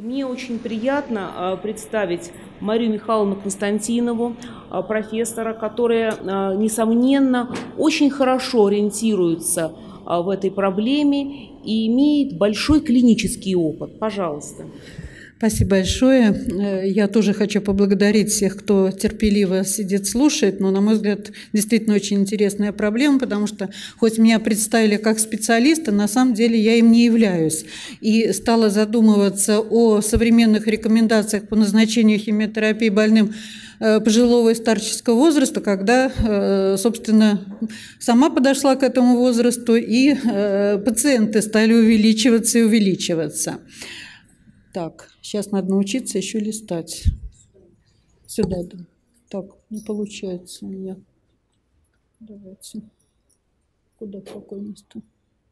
Мне очень приятно представить Марию Михайловну Константинову, профессора, которая, несомненно, очень хорошо ориентируется в этой проблеме и имеет большой клинический опыт. Пожалуйста. Спасибо большое. Я тоже хочу поблагодарить всех, кто терпеливо сидит, слушает, но, на мой взгляд, действительно очень интересная проблема, потому что, хоть меня представили как специалиста, на самом деле я им не являюсь. И стала задумываться о современных рекомендациях по назначению химиотерапии больным пожилого и старческого возраста, когда, собственно, сама подошла к этому возрасту, и пациенты стали увеличиваться и увеличиваться. Так, сейчас надо научиться еще листать. Сюда, да. Так, не получается у меня. Давайте. Куда, в какое место?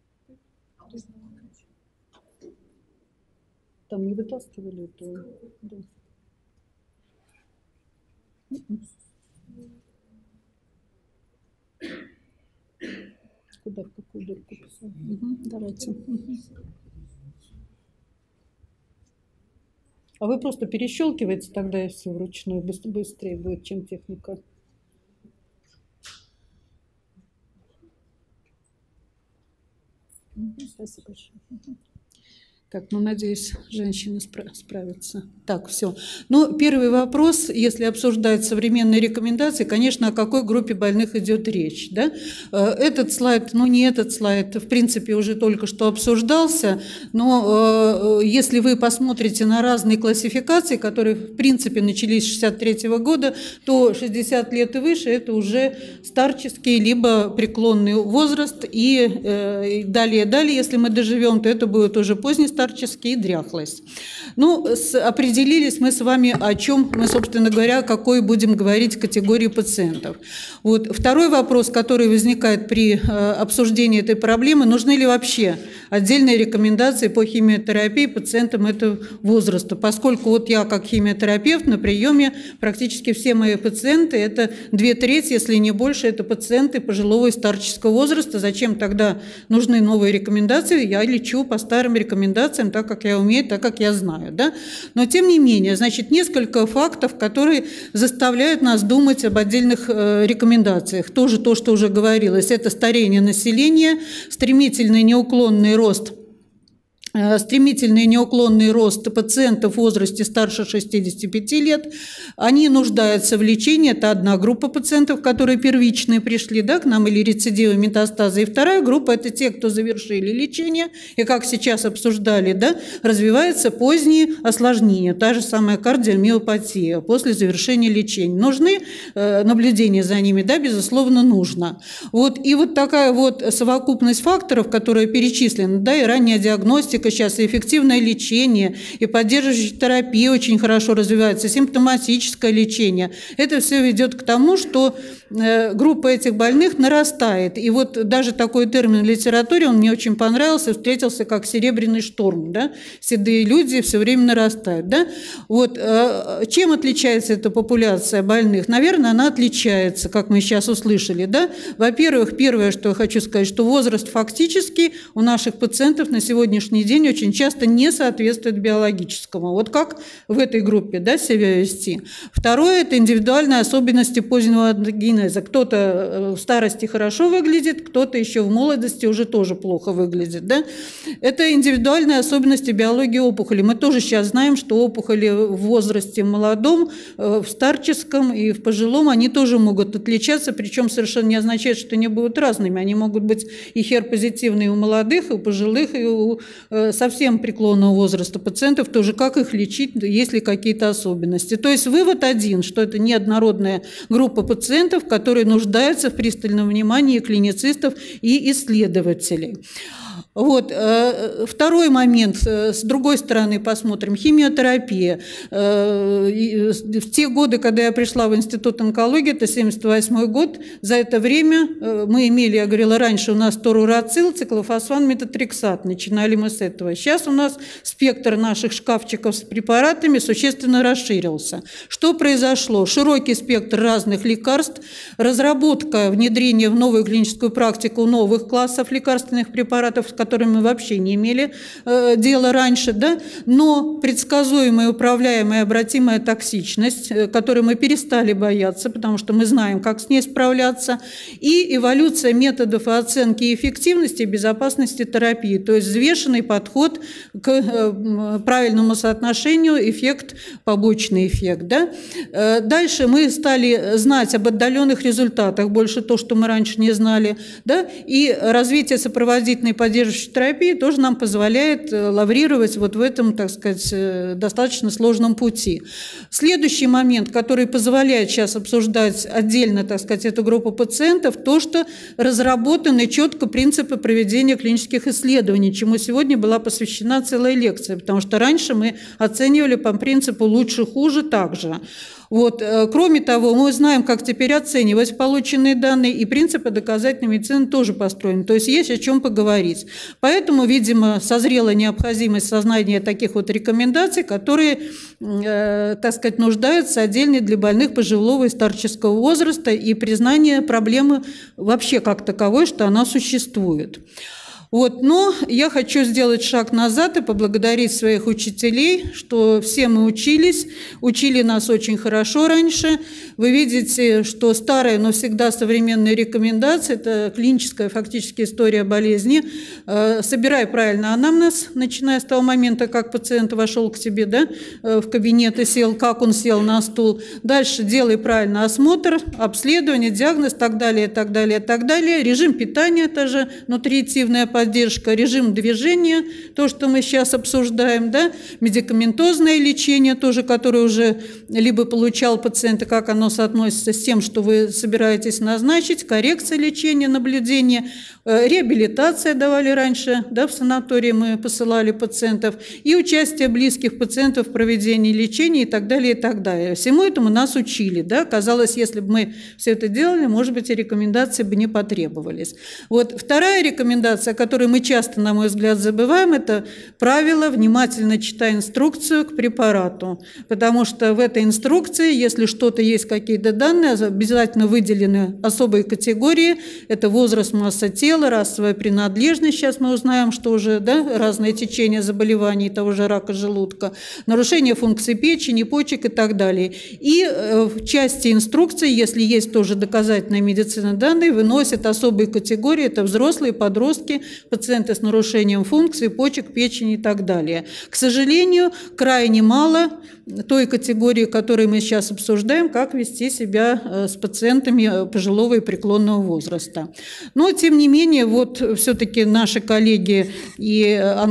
Там не вытаскивали это? Да. Куда, в какую дырку писать? Давайте. А вы просто перещелкиваете, тогда и все вручную быстрее будет, чем техника. Спасибо большое. Так, ну, надеюсь, женщины справятся. Так, все. Ну, первый вопрос, если обсуждать современные рекомендации, конечно, о какой группе больных идет речь, да? Этот слайд, ну, не этот слайд, в принципе, уже только что обсуждался, но если вы посмотрите на разные классификации, которые, в принципе, начались с 1963 года, то 60 лет и выше – это уже старческий либо преклонный возраст, и далее, если мы доживем, то это будет уже поздний старческий и дряхлость. Ну, определились мы с вами, о чем мы, собственно говоря, какой будем говорить категории пациентов. Вот. Второй вопрос, который возникает при обсуждении этой проблемы, нужны ли вообще отдельные рекомендации по химиотерапии пациентам этого возраста, поскольку вот я как химиотерапевт на приеме практически все мои пациенты, это 2/3, если не больше, это пациенты пожилого и старческого возраста. Зачем тогда нужны новые рекомендации? Я лечу по старым рекомендациям, так как я умею, так как я знаю. Да? Но тем не менее, значит, несколько фактов, которые заставляют нас думать об отдельных рекомендациях. Тоже то, что уже говорилось, это старение населения, стремительный неуклонный рост пациентов в возрасте старше 65 лет. Они нуждаются в лечении. Это одна группа пациентов, которые первичные пришли, да, к нам, или рецидивы, метастазы. И вторая группа – это те, кто завершили лечение, и, как сейчас обсуждали, да, развиваются поздние осложнения, та же самая кардиомиопатия после завершения лечения. Нужны наблюдения за ними? Да, безусловно, нужно. Вот. И вот такая вот совокупность факторов, которые перечислены, да, и ранняя диагностика, сейчас и эффективное лечение, и поддерживающая терапия очень хорошо развивается, симптоматическое лечение. Это все ведет к тому, что группа этих больных нарастает. И вот даже такой термин в литературе, он мне очень понравился, встретился как серебряный шторм. Да? Седые люди все время нарастают. Да? Вот. Чем отличается эта популяция больных? Наверное, она отличается, как мы сейчас услышали. Да? Во-первых, первое, что я хочу сказать, что возраст фактически у наших пациентов на сегодняшний день очень часто не соответствует биологическому. Вот как в этой группе, да, себя вести. Второе – это индивидуальные особенности позднего генеза. Кто-то в старости хорошо выглядит, кто-то еще в молодости уже тоже плохо выглядит. Да? Это индивидуальные особенности биологии опухоли. Мы тоже сейчас знаем, что опухоли в возрасте молодом, в старческом и в пожилом, они тоже могут отличаться, причем совершенно не означает, что они будут разными. Они могут быть и HER-позитивные у молодых, и у пожилых, и у совсем преклонного возраста пациентов, тоже как их лечить, есть ли какие-то особенности. То есть вывод один, что это неоднородная группа пациентов, которые нуждаются в пристальном внимании клиницистов и исследователей. Вот. Второй момент, с другой стороны посмотрим, химиотерапия. В те годы, когда я пришла в Институт онкологии, это 1978 год, за это время мы имели, я говорила раньше, у нас торурацил, циклофосфан, метотрексат, начинали мы с этого. Сейчас у нас спектр наших шкафчиков с препаратами существенно расширился. Что произошло? Широкий спектр разных лекарств, разработка, внедрение в новую клиническую практику новых классов лекарственных препаратов, которыми мы вообще не имели дела раньше, да, но предсказуемая, управляемая, обратимая токсичность, которой мы перестали бояться, потому что мы знаем, как с ней справляться, и эволюция методов оценки эффективности и безопасности терапии, то есть взвешенный подход к правильному соотношению эффект-побочный эффект. Да? Дальше мы стали знать об отдаленных результатах, больше то, что мы раньше не знали, да? И развитие сопроводительной поддерживающей терапии тоже нам позволяет лаврировать вот в этом, так сказать, достаточно сложном пути. Следующий момент, который позволяет сейчас обсуждать отдельно, так сказать, эту группу пациентов, то, что разработаны четко принципы проведения клинических исследований, чему сегодня была посвящена целая лекция, потому что раньше мы оценивали по принципу лучше-хуже также. Вот. Кроме того, мы знаем, как теперь оценивать полученные данные, и принципы доказательной медицины тоже построены, то есть есть о чем поговорить. Поэтому, видимо, созрела необходимость сознания таких вот рекомендаций, которые, так сказать, нуждаются отдельно для больных пожилого и старческого возраста и признание проблемы вообще как таковой, что она существует. Вот, но я хочу сделать шаг назад и поблагодарить своих учителей, что все мы учились, учили нас очень хорошо раньше. Вы видите, что старая, но всегда современные рекомендации, это клиническая фактически история болезни. Собирай правильно анамнез, начиная с того момента, как пациент вошел к тебе, да, в кабинет и сел, как он сел на стул. Дальше делай правильно осмотр, обследование, диагноз, так далее, так далее, так далее. Режим питания, это же нутриитивная поддержка, режим движения, то, что мы сейчас обсуждаем, да, медикаментозное лечение тоже, которое уже либо получал пациент, и как оно соотносится с тем, что вы собираетесь назначить, коррекция лечения, наблюдение, реабилитация давали раньше, да, в санатории мы посылали пациентов, и участие близких пациентов в проведении лечения и так далее, и так далее. Всему этому нас учили, да, казалось, если бы мы все это делали, может быть, и рекомендации бы не потребовались. Вот вторая рекомендация, которую мы часто, на мой взгляд, забываем, это правило внимательно читать инструкцию к препарату, потому что в этой инструкции, если что-то есть, какие-то данные, обязательно выделены особые категории, это возраст, масса тела, расовая принадлежность, сейчас мы узнаем, что уже, да, разные течения заболеваний того же рака желудка, нарушение функции печени, почек и так далее. И в части инструкции, если есть тоже доказательная медицина данные, выносят особые категории, это взрослые, подростки, пациенты с нарушением функций почек, печени и так далее. К сожалению, крайне мало той категории, которую мы сейчас обсуждаем, как вести себя с пациентами пожилого и преклонного возраста. Но, тем не менее, вот все-таки наши коллеги и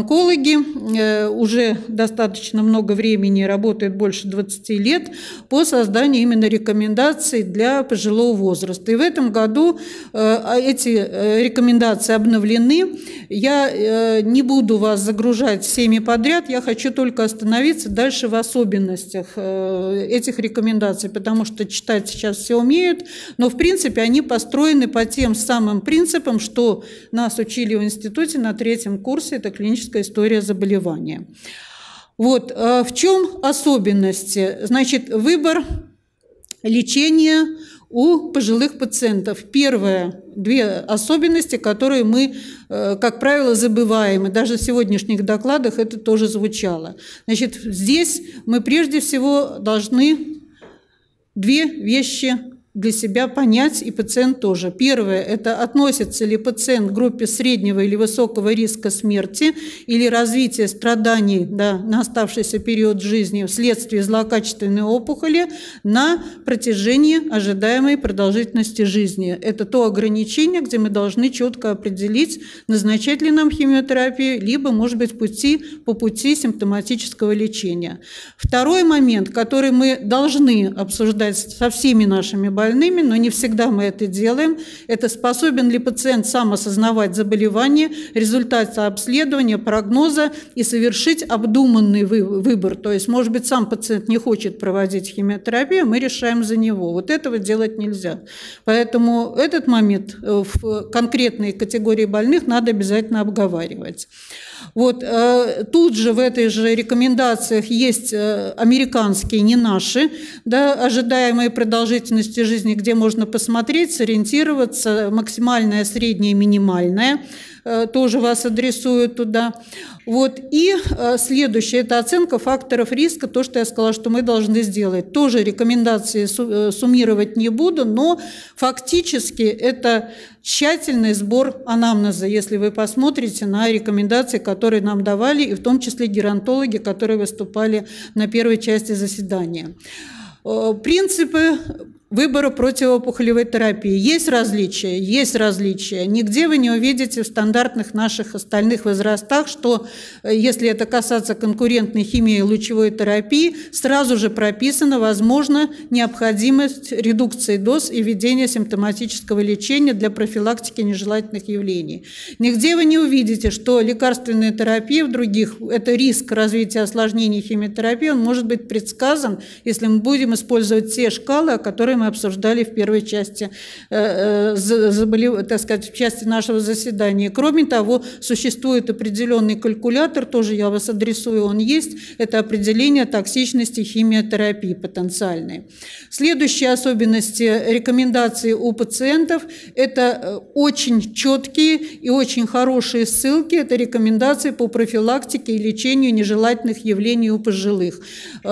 онкологи уже достаточно много времени работают, больше 20 лет, по созданию именно рекомендаций для пожилого возраста. И в этом году эти рекомендации обновлены. Я не буду вас загружать всеми подряд, я хочу только остановиться дальше в особенностях этих рекомендаций, потому что читать сейчас все умеют, но в принципе они построены по тем самым принципам, что нас учили в институте на 3-м курсе, это клиническая история заболевания. Вот, в чем особенности? Значит, выбор лечения у пожилых пациентов. Первое, 2 особенности, которые мы, как правило, забываем, и даже в сегодняшних докладах это тоже звучало. Значит, здесь мы прежде всего должны 2 вещи для себя понять, и пациент тоже. Первое – это относится ли пациент к группе среднего или высокого риска смерти или развития страданий, да, на оставшийся период жизни вследствие злокачественной опухоли на протяжении ожидаемой продолжительности жизни. Это то ограничение, где мы должны четко определить, назначать ли нам химиотерапию, либо, может быть, по пути симптоматического лечения. Второй момент, который мы должны обсуждать со всеми нашими больными, но не всегда мы это делаем. Это способен ли пациент сам осознавать заболевание, результаты обследования, прогноза и совершить обдуманный выбор. То есть, может быть, сам пациент не хочет проводить химиотерапию, мы решаем за него. Вот этого делать нельзя. Поэтому этот момент в конкретной категории больных надо обязательно обговаривать. Вот, тут же в этой же рекомендациях есть американские, не наши, да, ожидаемые продолжительности жизни, где можно посмотреть, сориентироваться, максимальное, среднее, минимальное, тоже вас адресуют туда. Вот. И следующее – это оценка факторов риска, то, что я сказала, что мы должны сделать. Тоже рекомендации суммировать не буду, но фактически это тщательный сбор анамнеза, если вы посмотрите на рекомендации, которые нам давали, и в том числе геронтологи, которые выступали на первой части заседания. Принципы выбора противоопухолевой терапии. Есть различия? Есть различия. Нигде вы не увидите в стандартных наших остальных возрастах, что если это касаться конкурентной химии и лучевой терапии, сразу же прописана, возможно, необходимость редукции доз и введения симптоматического лечения для профилактики нежелательных явлений. Нигде вы не увидите, что лекарственная терапия в других, это риск развития осложнений химиотерапии, он может быть предсказан, если мы будем использовать те шкалы, о которых мы обсуждали в первой части, так сказать, в части нашего заседания. Кроме того, существует определенный калькулятор, тоже я вас адресую, он есть, это определение токсичности химиотерапии потенциальной. Следующие особенности рекомендаций у пациентов – это очень четкие и очень хорошие ссылки, это рекомендации по профилактике и лечению нежелательных явлений у пожилых.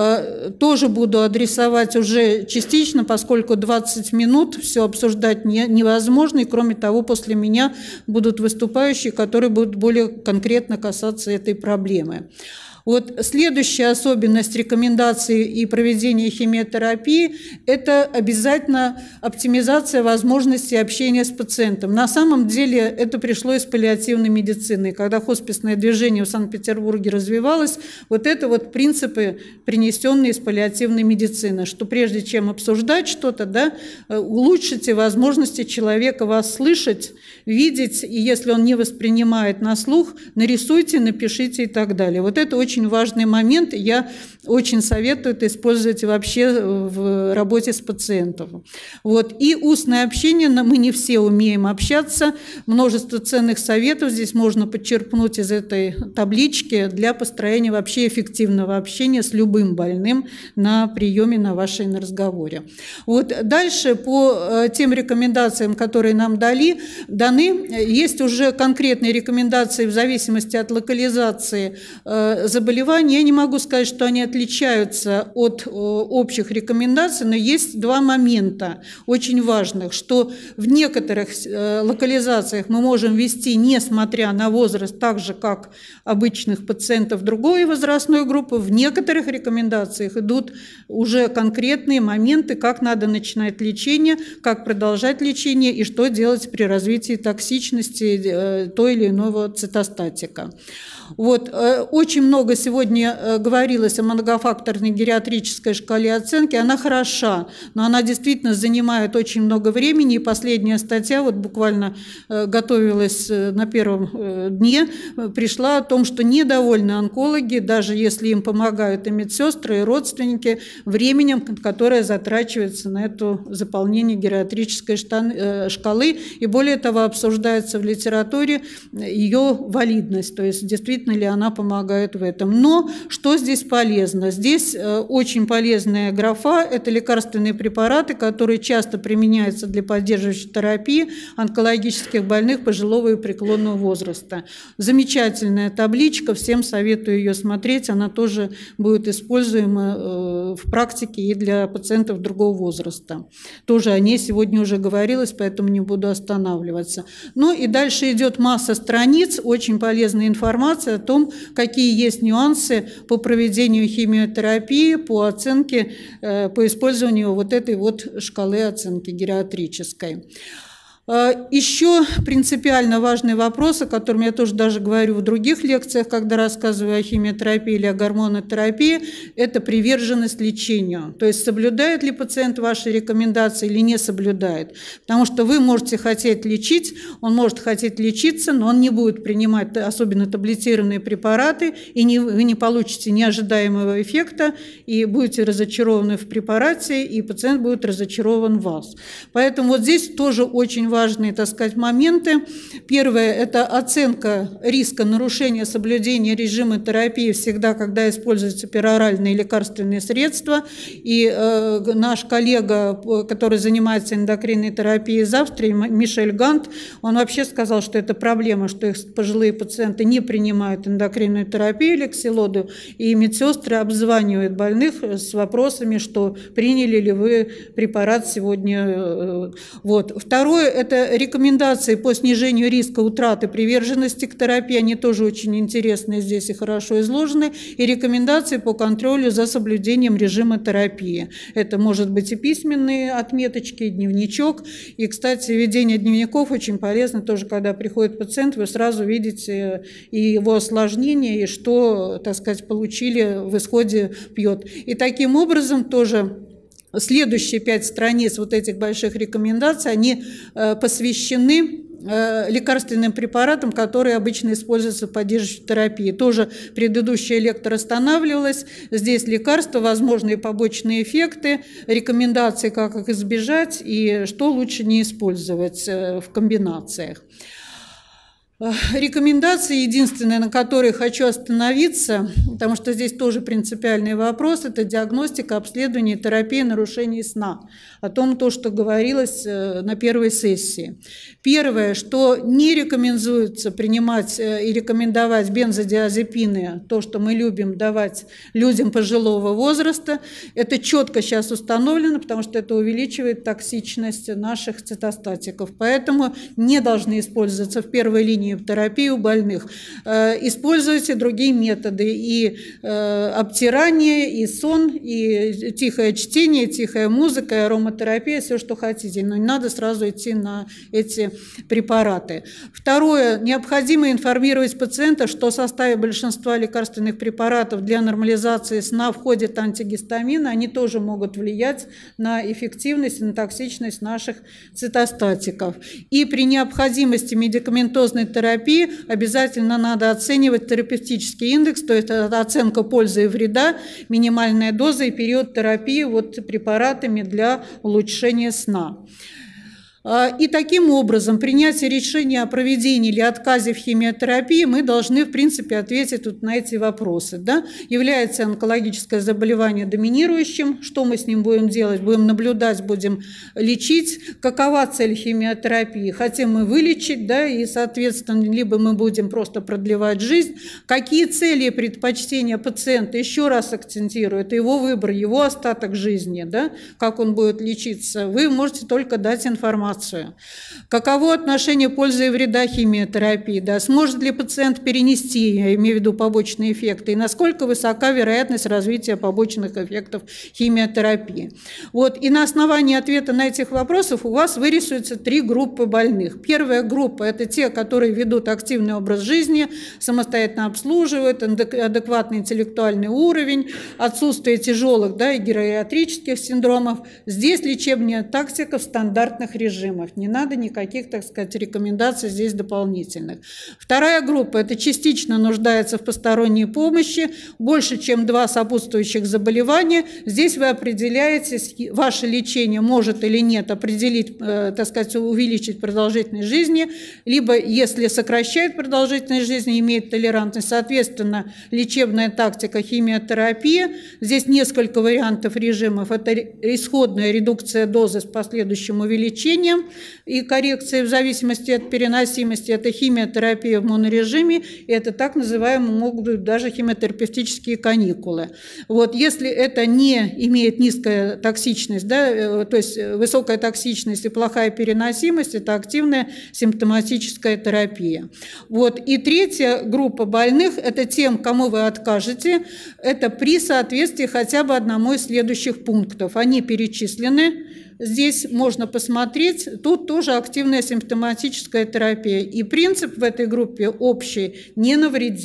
Тоже буду адресовать уже частично, поскольку 20 минут все обсуждать невозможно, и кроме того, после меня будут выступающие, которые будут более конкретно касаться этой проблемы. Вот следующая особенность рекомендаций и проведения химиотерапии – это обязательно оптимизация возможностей общения с пациентом. На самом деле это пришло из паллиативной медицины. Когда хосписное движение в Санкт-Петербурге развивалось, вот это вот принципы, принесенные из паллиативной медицины, что прежде чем обсуждать что-то, да, улучшите возможности человека вас слышать, видеть, и если он не воспринимает на слух, нарисуйте, напишите и так далее. Вот это очень важный момент, я очень советую это использовать вообще в работе с пациентом. Вот. И устное общение, мы не все умеем общаться, множество ценных советов здесь можно подчерпнуть из этой таблички для построения вообще эффективного общения с любым больным на приеме, на разговоре. Вот. Дальше по тем рекомендациям, которые нам даны, есть уже конкретные рекомендации в зависимости от локализации заболевания. Я не могу сказать, что они отличаются от общих рекомендаций, но есть два момента очень важных, что в некоторых локализациях мы можем вести, несмотря на возраст, так же, как обычных пациентов другой возрастной группы, в некоторых рекомендациях идут уже конкретные моменты, как надо начинать лечение, как продолжать лечение и что делать при развитии токсичности той или иного цитостатика. Вот. Очень много сегодня говорилось о многофакторной гериатрической шкале оценки. Она хороша, но она действительно занимает очень много времени. И последняя статья, вот буквально готовилась на первом дне, пришла о том, что недовольны онкологи, даже если им помогают и медсестры, и родственники, временем, которое затрачивается на это заполнение гериатрической шкалы. И более того, обсуждается в литературе ее валидность, то есть действительно ли она помогает в этом. Но что здесь полезно? Здесь очень полезная графа – это лекарственные препараты, которые часто применяются для поддерживающей терапии онкологических больных пожилого и преклонного возраста. Замечательная табличка, всем советую ее смотреть, она тоже будет используема в практике и для пациентов другого возраста. Тоже о ней сегодня уже говорилось, поэтому не буду останавливаться. Ну и дальше идет масса страниц, очень полезная информация о том, какие есть нюансы по проведению химиотерапии, по оценке, по использованию вот этой вот шкалы оценки гериатрической. Еще принципиально важный вопрос, о котором я тоже даже говорю в других лекциях, когда рассказываю о химиотерапии или о гормонотерапии, это приверженность лечению. То есть соблюдает ли пациент ваши рекомендации или не соблюдает. Потому что вы можете хотеть лечить, он может хотеть лечиться, но он не будет принимать особенно таблетированные препараты, и вы не получите неожидаемого эффекта, и будете разочарованы в препарате, и пациент будет разочарован в вас. Поэтому вот здесь тоже очень важно важные, так сказать, моменты. Первое – это оценка риска нарушения соблюдения режима терапии всегда, когда используются пероральные лекарственные средства. И наш коллега, который занимается эндокринной терапией из Австрии, Мишель Гант, он вообще сказал, что это проблема, что их пожилые пациенты не принимают эндокринную терапию, лексилоду, и медсестры обзванивают больных с вопросами, что приняли ли вы препарат сегодня. Вот. Второе – это рекомендации по снижению риска утраты приверженности к терапии. Они тоже очень интересные здесь и хорошо изложены. И рекомендации по контролю за соблюдением режима терапии. Это может быть и письменные отметочки, и дневничок. И, кстати, ведение дневников очень полезно тоже, когда приходит пациент, вы сразу видите и его осложнения, и что, так сказать, получили в исходе пьет. И таким образом тоже следующие 5 страниц вот этих больших рекомендаций, они посвящены лекарственным препаратам, которые обычно используются в поддерживающей терапии. Тоже предыдущая лектор останавливалась. Здесь лекарства, возможные побочные эффекты, рекомендации, как их избежать и что лучше не использовать в комбинациях. Рекомендации, единственные, на которые хочу остановиться, потому что здесь тоже принципиальный вопрос, это диагностика, обследование, терапия нарушений сна. О том, что говорилось на первой сессии. Первое, что не рекомендуется принимать и рекомендовать бензодиазепины, то, что мы любим давать людям пожилого возраста, это четко сейчас установлено, потому что это увеличивает токсичность наших цитостатиков. Поэтому не должны использоваться в первой линии в терапии у больных. Используйте другие методы, и обтирание, и сон, и тихое чтение, и тихая музыка, и ароматерапия, все, что хотите, но не надо сразу идти на эти препараты. Второе, необходимо информировать пациента, что в составе большинства лекарственных препаратов для нормализации сна входят антигистамины, они тоже могут влиять на эффективность и на токсичность наших цитостатиков. И при необходимости медикаментозной терапии обязательно надо оценивать терапевтический индекс, то есть это оценка пользы и вреда, минимальная доза и период терапии препаратами для улучшения сна. И таким образом, принятие решения о проведении или отказе в химиотерапии мы должны, в принципе, ответить на эти вопросы. Да? Является онкологическое заболевание доминирующим? Что мы с ним будем делать? Будем наблюдать, будем лечить? Какова цель химиотерапии? Хотим мы вылечить, да, и, соответственно, либо мы будем просто продлевать жизнь. Какие цели и предпочтения пациента? Еще раз акцентирую, это его выбор, его остаток жизни, да? Как он будет лечиться. Вы можете только дать информацию. Каково отношение пользы и вреда химиотерапии? Да? Сможет ли пациент перенести, я имею в виду побочные эффекты, и насколько высока вероятность развития побочных эффектов химиотерапии? И на основании ответа на этих вопросов у вас вырисуются 3 группы больных. Первая группа – это те, которые ведут активный образ жизни, самостоятельно обслуживают, адекватный интеллектуальный уровень, отсутствие тяжелых, да, и гериатрических синдромов. Здесь лечебная тактика в стандартных режимах. Не надо никаких, так сказать, рекомендаций здесь дополнительных. Вторая группа – это частично нуждается в посторонней помощи, больше, чем 2 сопутствующих заболевания. Здесь вы определяете, ваше лечение может или нет определить, так сказать, увеличить продолжительность жизни, либо, если сокращает продолжительность жизни, имеет толерантность, соответственно, лечебная тактика химиотерапия. Здесь несколько вариантов режимов. Это исходная редукция дозы с последующим увеличением и коррекция в зависимости от переносимости. Это химиотерапия в монорежиме, и это так называемые могут быть даже химиотерапевтические каникулы. Если это не имеет низкая токсичность, да, то есть высокая токсичность и плохая переносимость, это активная симптоматическая терапия. И третья группа больных – это тем, кому вы откажете, это при соответствии хотя бы одному из следующих пунктов. Они перечислены. Здесь можно посмотреть, тут тоже активная симптоматическая терапия. И принцип в этой группе общий – не навреди.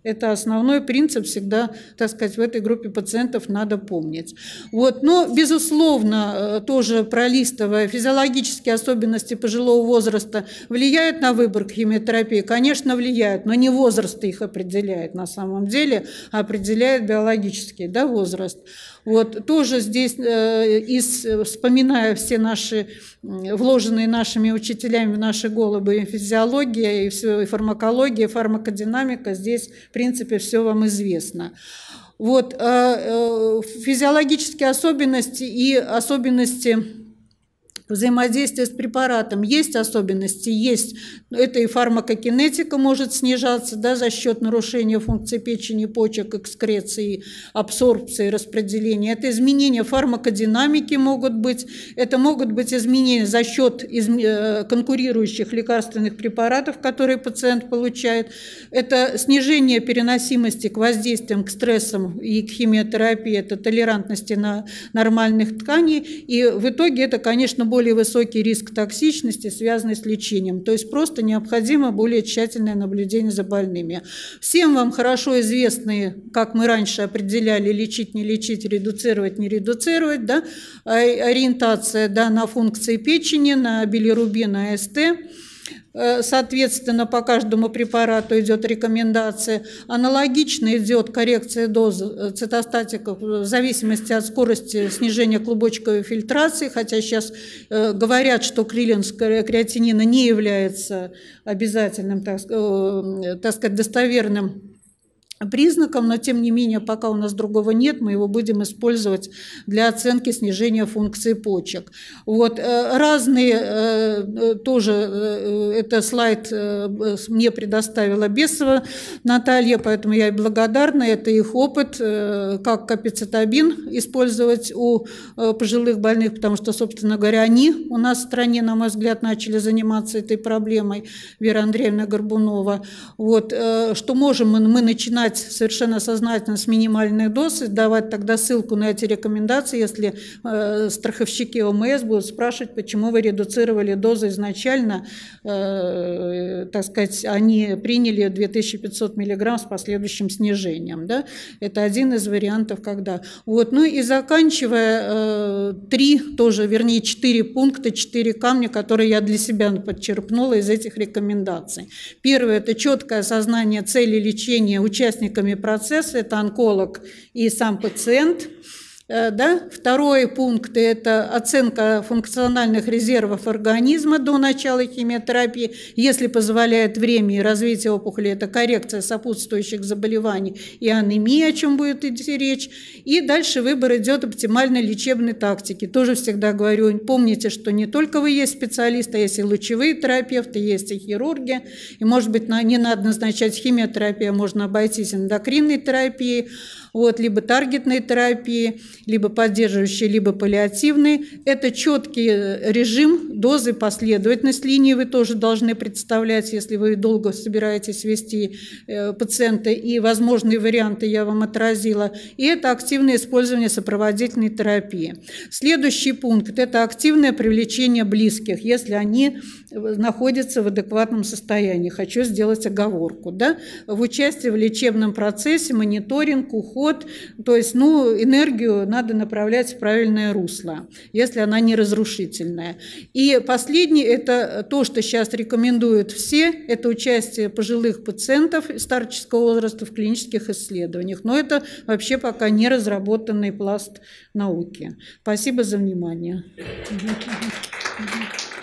Это основной принцип всегда, так сказать, в этой группе пациентов надо помнить. Вот. Но, безусловно, тоже пролистывая, физиологические особенности пожилого возраста влияют на выбор к химиотерапии? Конечно, влияют, но не возраст их определяет на самом деле, а определяет биологический, да, возраст. Вот. Тоже здесь, вспоминая все наши, вложенные нашими учителями в наши головы и физиология, и все, и фармакология, и фармакодинамика, здесь, в принципе, все вам известно. Вот. Физиологические особенности и особенности взаимодействие с препаратом. Есть особенности? Есть. Это и фармакокинетика может снижаться, да, за счет нарушения функции печени, почек, экскреции, абсорбции, распределения. Это изменения фармакодинамики могут быть. Это могут быть изменения за счет конкурирующих лекарственных препаратов, которые пациент получает. Это снижение переносимости к воздействиям, к стрессам и к химиотерапии, это толерантности на нормальных тканей. И в итоге это, конечно, более высокий риск токсичности, связанный с лечением. То есть просто необходимо более тщательное наблюдение за больными. Всем вам хорошо известны, как мы раньше определяли, лечить, не лечить, редуцировать, не редуцировать, да? Ориентация, да, на функции печени, на билирубин, АСТ. Соответственно, по каждому препарату идет рекомендация. Аналогично идет коррекция дозы цитостатиков в зависимости от скорости снижения клубочковой фильтрации, хотя сейчас говорят, что клиренс креатинина не является обязательным, так сказать, достоверным признаком, но тем не менее, пока у нас другого нет, мы его будем использовать для оценки снижения функции почек. Вот. Разные, тоже это слайд мне предоставила Бесова Наталья, поэтому я ей благодарна, это их опыт, как капецитабин использовать у пожилых больных, потому что, собственно говоря, они у нас в стране, на мой взгляд, начали заниматься этой проблемой, Вера Андреевна Горбунова. Вот. Что можем мы начинать совершенно сознательно с минимальных доз, давать тогда ссылку на эти рекомендации, если страховщики ОМС будут спрашивать, почему вы редуцировали дозу изначально, так сказать, они приняли 2500 мг с последующим снижением. Да? Это один из вариантов, когда. Вот. Ну и заканчивая, 4 пункта, 4 камня, которые я для себя подчерпнула из этих рекомендаций. Первое – это четкое осознание цели лечения участниками процесса, это онколог и сам пациент. Да? Второй пункт – это оценка функциональных резервов организма до начала химиотерапии, если позволяет время и развитие опухоли, это коррекция сопутствующих заболеваний и анемия, о чем будет идти речь. И дальше выбор идет оптимальной лечебной тактики. Тоже всегда говорю, помните, что не только вы есть специалисты, а есть и лучевые терапевты, есть и хирурги, и, может быть, не надо назначать химиотерапию, можно обойтись эндокринной терапией. Вот, либо таргетной терапии, либо поддерживающей, либо паллиативной. Это четкий режим, дозы, последовательность линии вы тоже должны представлять, если вы долго собираетесь вести пациента, и возможные варианты я вам отразила. И это активное использование сопроводительной терапии. Следующий пункт – это активное привлечение близких, если они находятся в адекватном состоянии. Хочу сделать оговорку. Да? В участии в лечебном процессе, мониторинг, уход, то есть, энергию надо направлять в правильное русло, если она не разрушительная. И последнее – это то, что сейчас рекомендуют все, это участие пожилых пациентов старческого возраста в клинических исследованиях. Но это вообще пока не разработанный пласт науки. Спасибо за внимание.